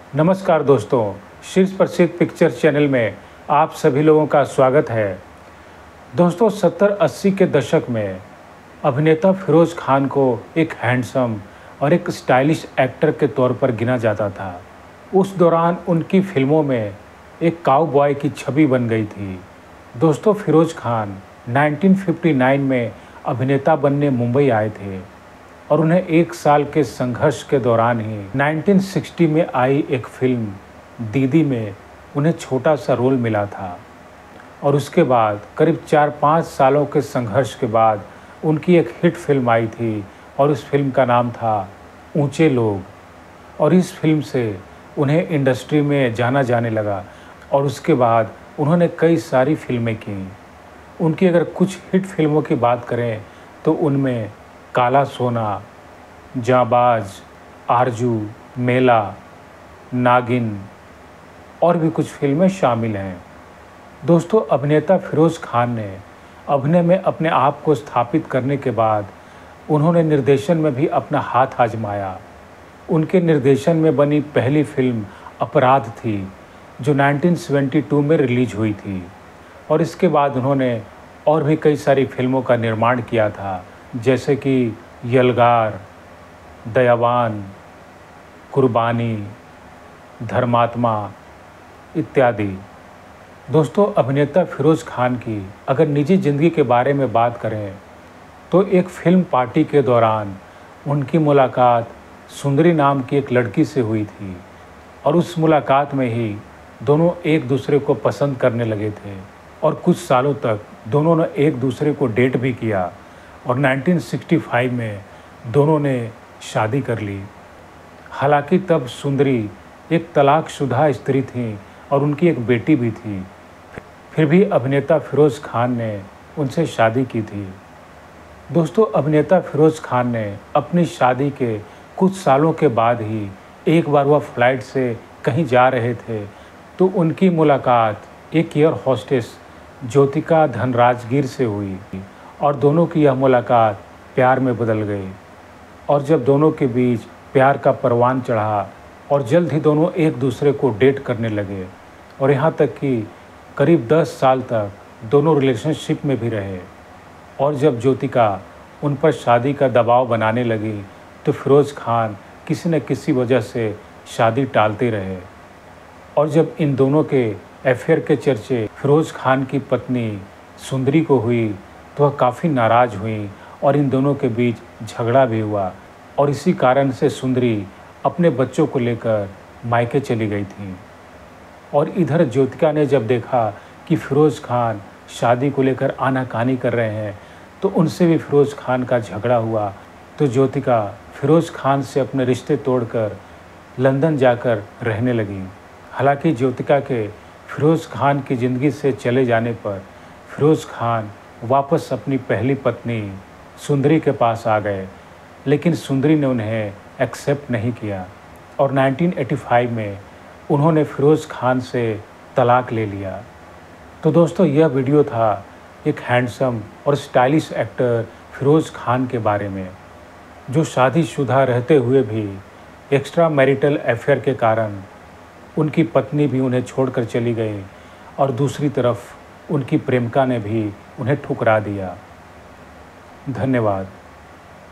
नमस्कार दोस्तों, शीर्ष प्रसिद्ध पिक्चर चैनल में आप सभी लोगों का स्वागत है। दोस्तों 70-80 के दशक में अभिनेता फिरोज़ खान को एक हैंडसम और एक स्टाइलिश एक्टर के तौर पर गिना जाता था। उस दौरान उनकी फिल्मों में एक काउबॉय की छवि बन गई थी। दोस्तों फिरोज़ खान 1959 में अभिनेता बनने मुंबई आए थे और उन्हें एक साल के संघर्ष के दौरान ही 1960 में आई एक फिल्म दीदी में उन्हें छोटा सा रोल मिला था और उसके बाद करीब 4-5 सालों के संघर्ष के बाद उनकी एक हिट फिल्म आई थी और उस फिल्म का नाम था ऊंचे लोग। और इस फिल्म से उन्हें इंडस्ट्री में जाना जाने लगा और उसके बाद उन्होंने कई सारी फिल्में की। उनकी अगर कुछ हिट फिल्मों की बात करें तो उनमें काला सोना, जांबाज, आरजू, मेला, नागिन और भी कुछ फिल्में शामिल हैं। दोस्तों अभिनेता फिरोज़ खान ने अभिनय में अपने आप को स्थापित करने के बाद उन्होंने निर्देशन में भी अपना हाथ आजमाया। उनके निर्देशन में बनी पहली फिल्म अपराध थी जो 1972 में रिलीज हुई थी और इसके बाद उन्होंने और भी कई सारी फिल्मों का निर्माण किया था, जैसे कि यलगार, दयावान, कुर्बानी, धर्मात्मा इत्यादि। दोस्तों अभिनेता फिरोज़ खान की अगर निजी ज़िंदगी के बारे में बात करें तो एक फिल्म पार्टी के दौरान उनकी मुलाकात सुंदरी नाम की एक लड़की से हुई थी और उस मुलाकात में ही दोनों एक दूसरे को पसंद करने लगे थे और कुछ सालों तक दोनों ने एक दूसरे को डेट भी किया और 1965 में दोनों ने शादी कर ली। हालांकि तब सुंदरी एक तलाकशुदा स्त्री थी और उनकी एक बेटी भी थी, फिर भी अभिनेता फिरोज़ खान ने उनसे शादी की थी। दोस्तों अभिनेता फिरोज़ खान ने अपनी शादी के कुछ सालों के बाद ही एक बार वह फ्लाइट से कहीं जा रहे थे तो उनकी मुलाकात एक एयर होस्टेस ज्योतिका धनराजगीर से हुई और दोनों की यह मुलाकात प्यार में बदल गई और जब दोनों के बीच प्यार का परवान चढ़ा और जल्द ही दोनों एक दूसरे को डेट करने लगे और यहाँ तक कि करीब 10 साल तक दोनों रिलेशनशिप में भी रहे। और जब ज्योतिका उन पर शादी का दबाव बनाने लगी तो फिरोज़ खान किसी न किसी वजह से शादी टालते रहे और जब इन दोनों के अफेयर के चर्चे फिरोज़ खान की पत्नी सुंदरी को हुई तो वह काफ़ी नाराज़ हुई और इन दोनों के बीच झगड़ा भी हुआ और इसी कारण से सुंदरी अपने बच्चों को लेकर मायके चली गई थी। और इधर ज्योतिका ने जब देखा कि फिरोज़ खान शादी को लेकर आनाकानी कर रहे हैं तो उनसे भी फिरोज़ खान का झगड़ा हुआ तो ज्योतिका फिरोज़ खान से अपने रिश्ते तोड़कर लंदन जाकर रहने लगी। हालांकि ज्योतिका के फिरोज़ खान की ज़िंदगी से चले जाने पर फिरोज़ खान वापस अपनी पहली पत्नी सुंदरी के पास आ गए, लेकिन सुंदरी ने उन्हें एक्सेप्ट नहीं किया और 1985 में उन्होंने फिरोज़ खान से तलाक ले लिया। तो दोस्तों यह वीडियो था एक हैंडसम और स्टाइलिश एक्टर फिरोज़ खान के बारे में, जो शादीशुदा रहते हुए भी एक्स्ट्रा मैरिटल अफेयर के कारण उनकी पत्नी भी उन्हें छोड़कर चली गई और दूसरी तरफ उनकी प्रेमिका ने भी उन्हें ठुकरा दिया। धन्यवाद।